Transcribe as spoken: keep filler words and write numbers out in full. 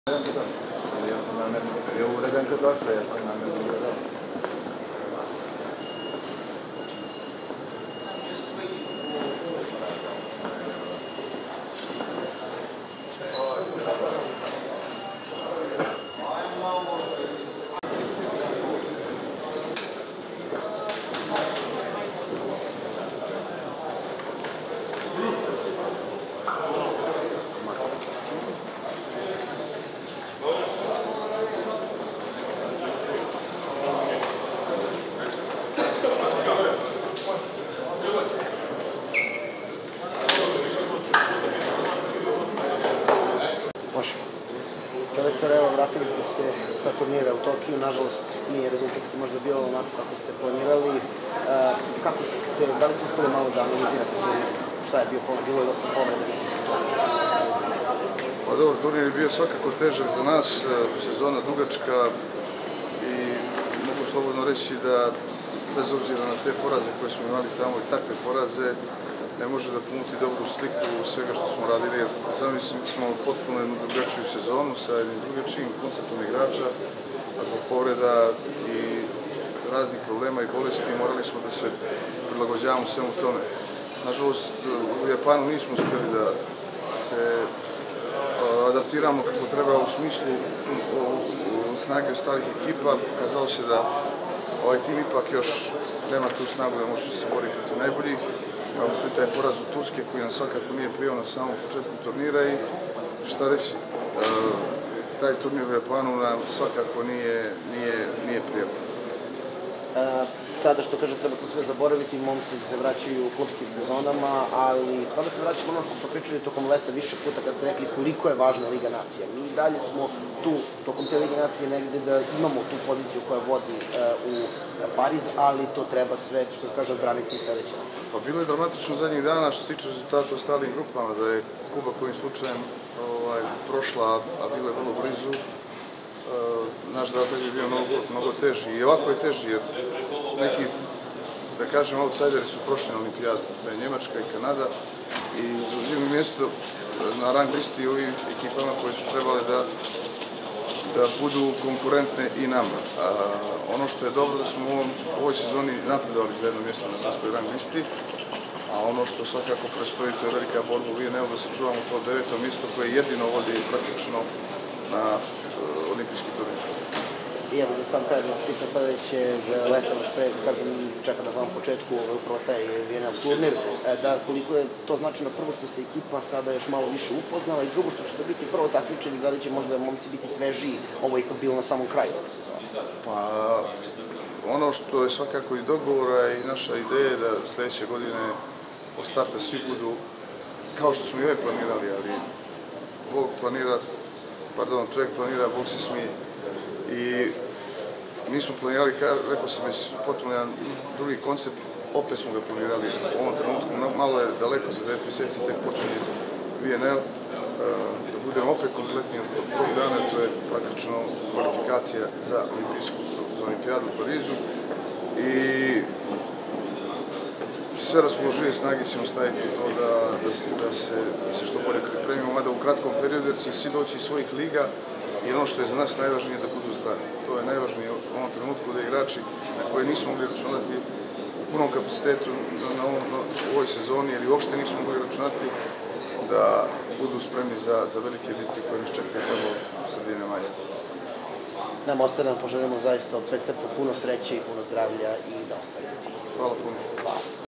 Ja sam namerno, je uredan kad došao, ja sam namerno gledao. Može. Selektor, evo, vratili ste se sa turnira u Tokiju, nažalost nije rezultatski možda bilo onako kako ste planirali. Kako ste, da li ste uspeli malo da analizirate turnir? Šta je bio problem? Bilo je dosta povreda. Pa dobro, turnir je bio svakako težak za nas, sezona dugačka i mogu slobodno reći da bez obzira na te poraze koje smo imali tamo i takve poraze, ne može da ponuti dobru sliku svega što smo radili. Zamislili smo potpuno jednu drugačiju sezonu sa jednim drugačijim konceptom igrača, a zbog povreda i raznih problema i bolesti morali smo da se prilagođavamo svemu tome. Nažalost, u Japanu nismo uspjeli da se adaptiramo kako treba u smislu snage ostalih ekipa. Kazalo se da ovaj tim ipak još nema tu snagu da može se boriti protiv najboljih. Imamo tu taj poraz u Turske koji nam svakako nije prijao na samom početku turnira i šta reći, taj turnir u Japanu nam svakako nije prijao. Sada što kaže treba to sve zaboraviti, momci se vraćaju u klubskim sezonama, ali sada se vraćamo ono što smo pričali tokom leta više puta kad ste rekli koliko je važna Liga nacija. Mi i dalje smo tu, tokom te Lige nacije, negde da imamo tu poziciju koja vodi u Pariz, ali to treba sve, što kaže, odbraniti i sledeće. Pa bilo je dramatično zadnjih dana što se tiče rezultata u ostalim grupama, da je Kuba kojim slučajem prošla, a bilo je vrlo blizu. Naš zadaj je bio mnogo teži i ovako je teži jer neki, da kažem, outsideri su prošli na olimpijadu, to je Njemačka i Kanada i zauzimaju mjesto na rang listi ovim ekipama koje su trebale da budu konkurentne i nama. Ono što je dobro da smo u ovoj sezoni napredovali za jedno mjesto na svjetskoj rang listi, a ono što svakako predstoji to je velika borba u Vijeneu da se čuvamo to deveto mjesto koje jedino vodi praktično na olimpijski turnir. I evo za sam kraj da vas pitam sledećeg leta, kažem, čeka na samom početku upravo taj Vijenel turnir, da koliko je to značajno prvo što se ekipa sada još malo više upoznala i drugo što će to biti prvo takmičenje, da li će možda momci biti svežiji, ovo je ipak bilo na samom kraju ove sezone? Pa ono što je svakako i dogovora i naša ideja je da sledeće godine od starta svi budu kao što smo i ove planirali, ali Bog planira, pardon, čovjek planira, Bog se smije. I mi smo planirali, rekao sam već, potpuno jedan drugi koncept, opet smo ga planirali u ovom trenutku, malo je daleko, za devet mjeseci tek počinje Vijenel, da budemo opet kompletni od prvog dana, to je praktično kvalifikacija za olimpijadu u Parizu i sve raspoložive snage ćemo staviti u to da se što bolje pripremimo, mada u kratkom periodu jer će svi doći iz svojih liga i ono što je za nas najvažnije da budu zdravi. To je najvažnije u ovom trenutku da igrači na koje nismo mogli računati u punom kapacitetu u ovoj sezoni ili uopšte nismo mogli računati da budu spremni za velike bitke koje nas čekaju prvo u sredine manje. Nam ostaje da vam poželimo zaista od sveg srca puno sreće i puno zdravlja i da ostvarite cilj. Hvala puno.